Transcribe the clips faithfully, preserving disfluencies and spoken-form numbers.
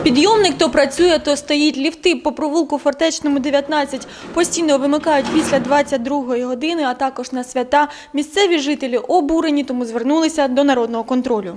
Підйомник то працює, то стоїть. Ліфти по провулку Фортечному, дев'ятнадцять постійно вимикають після двадцять другої години, а також на свята. Місцеві жителі обурені, тому звернулися до народного контролю.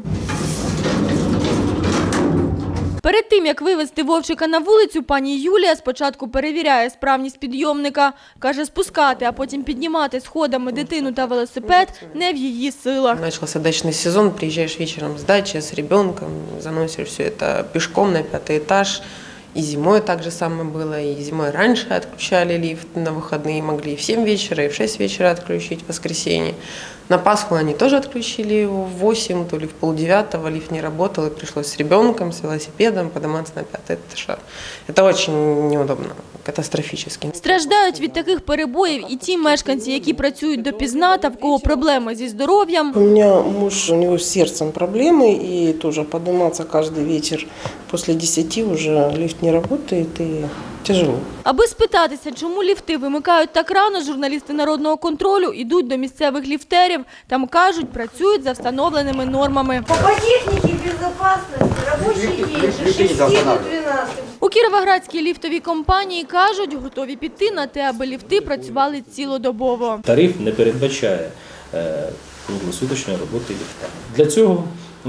Перед тим, як вивезти Вовчика на вулицю, пані Юлія спочатку перевіряє справність підйомника. Каже, спускати, а потім піднімати сходами дитину та велосипед не в її силах. Начался дачный сезон, приезжаешь вечером с дачи с ребенком, заносишь все это пешком на пятый этаж. И зимой так же самое было, и зимой раньше отключали лифт, на выходные могли и в семь вечера, и в шесть вечера отключить в воскресенье. На Пасху они тоже отключили его в восемь, то ли в полдевятого, лифт не работал, и пришлось с ребенком, с велосипедом подниматься на пятый этаж. Это очень неудобно, катастрофически. Страждають від таких перебоїв і ті мешканці, які працюють допізна та в кого проблеми зі здоров'ям. У меня муж, у него с сердцем проблемы, и тоже подниматься каждый вечер после десяти уже лифт не работает, и тяжело. Аби спитатися, чому ліфти вимикають так рано, журналісти народного контролю йдуть до місцевих ліфтерів. Там кажуть, працюють за встановленими нормами. По технике безопасности рабочий день с шести до двенадцати. У Кіровоградській ліфтовій компанії кажуть, готові піти на те, аби ліфти працювали цілодобово. Тариф не передбачає е, круглосуточної роботи ліфта. Для цього е,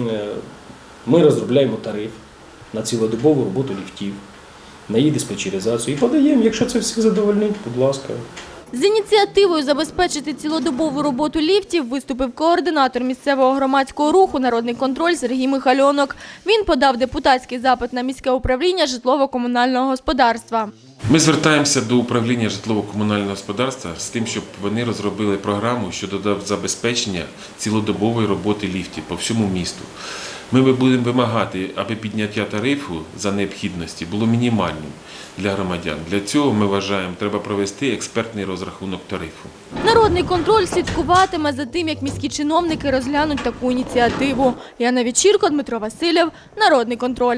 ми розробляємо тариф на цілодобову роботу ліфтів, на її диспетчеризацію і подаємо, якщо це всіх задовольнить, будь ласка. З ініціативою забезпечити цілодобову роботу ліфтів виступив координатор місцевого громадського руху «Народний контроль» Сергій Михальонок. Він подав депутатський запит на міське управління житлово-комунального господарства. Ми звертаємося до управління житлово-комунального господарства з тим, щоб вони розробили програму щодо забезпечення цілодобової роботи ліфтів по всьому місту. Ми будемо вимагати, аби підняття тарифу за необхідності було мінімальним для громадян. Для цього, ми вважаємо, треба провести експертний розрахунок тарифу. Народний контроль слідкуватиме за тим, як міські чиновники розглянуть таку ініціативу. Яна Вечірко, Дмитро Васильєв, Народний контроль.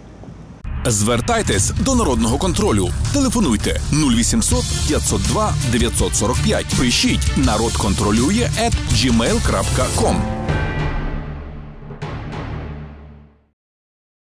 Звертайтесь до Народного контролю. Телефонуйте нуль вісімсот п'ятсот два дев'ятсот сорок п'ять. Пишіть народ контролює ет джі мейл крапка ком.